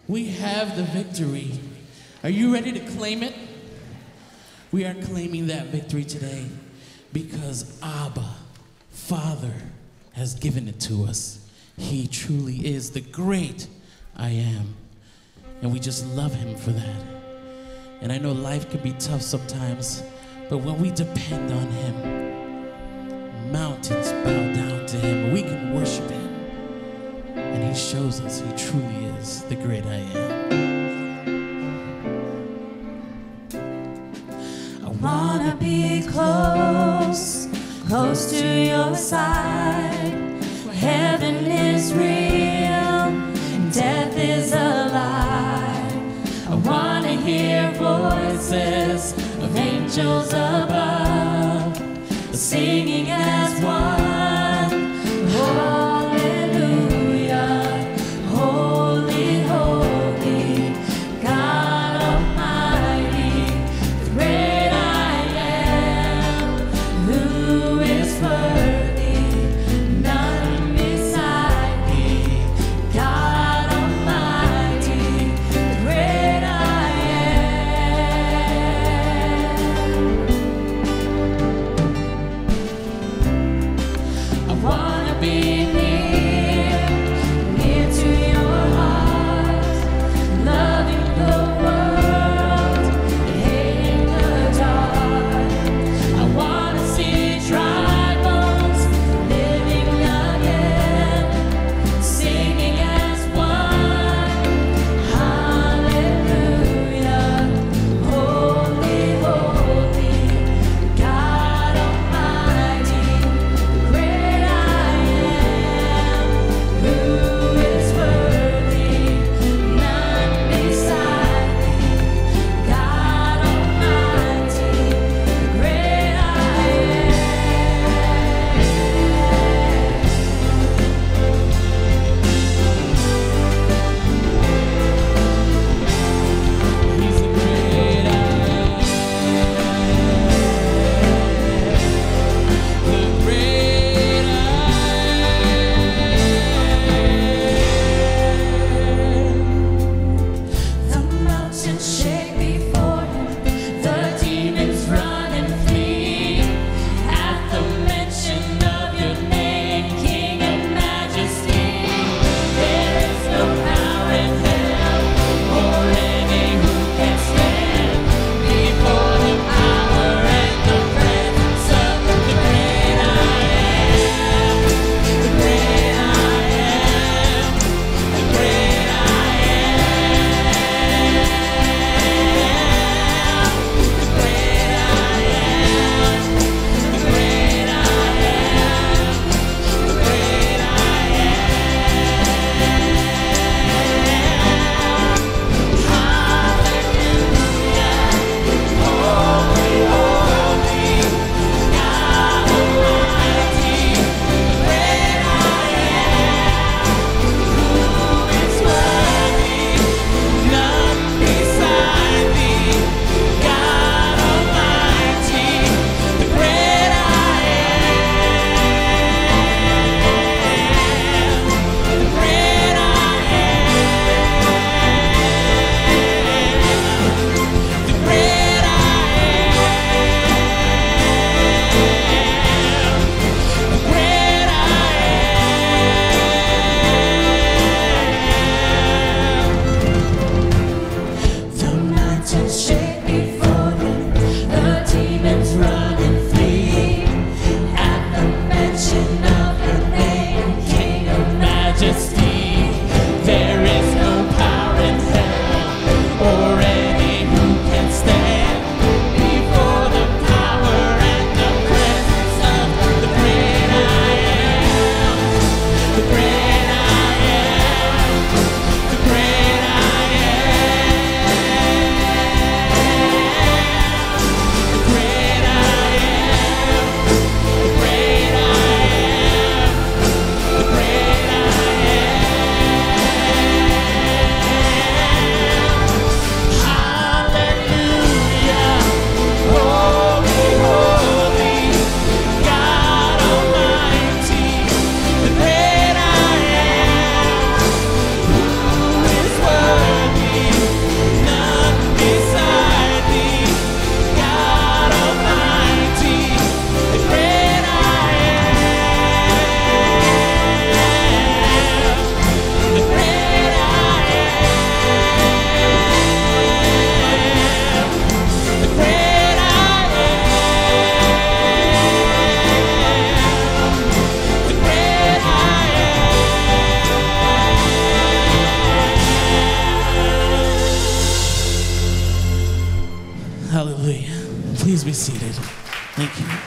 We have the victory. Are you ready to claim it? We are claiming that victory today because Abba, Father, has given it to us. He truly is the great I am. And we just love him for that. And I know life can be tough sometimes, but when we depend on him, mountains bow down to him. We can worship him. And he shows us he truly is the great I am. I wanna be close, close to your side, where heaven is real and death is a lie. I wanna hear voices of angels above, singing as one. Hallelujah, holy, holy, God Almighty, the great I am, who is worthy, none beside thee, God Almighty, the great I am. be seated. Thank you.